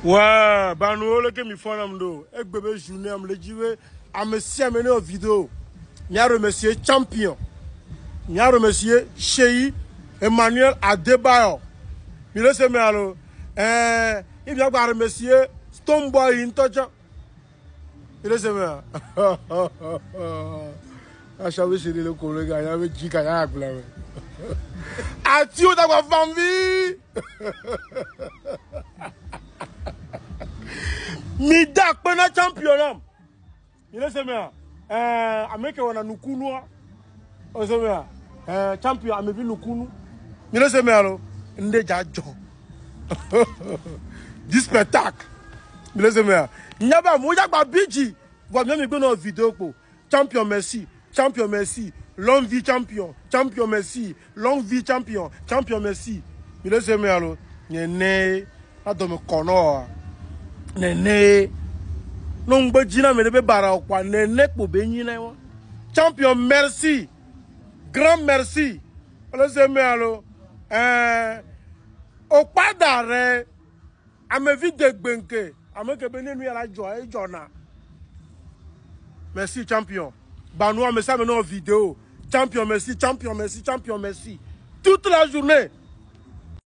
Ouais, bah nous, le que mi font amdo, et bébé journée, am le jiwe, am si amené aux vidéos. Il y a remercié champion. Il y a remercié Cheyi Emmanuel Adebayo. Il le sait, mais alors, il vient de remercier Stoneboy Intocha. Il le sait, mais à chaque fois, c'est le collègue, il y avait Jika, il y a Atio d'avoir famille. Midak pena championnat. Il est semé. Amérique on a nukunu. On semé. Champion amebi nukunu. Il est semé alors. Ndeja jo. Du spectacle. Il est semé. Nyaba moja ba biji. Voit même bien nos vidéos pour champion merci. Champion merci. Longue vie champion. Champion merci. Longue vie champion. Champion merci. Il est semé alors. Nyene. Adome kono. Nene non be jina me be bara kwa nene ko be nyina wa champion merci grand merci on se met allo o pada re amevi de gbenke ameke be nenu ya la jo e jona merci champion ba nous me ça maintenant vidéo champion merci champion merci champion merci toute la journée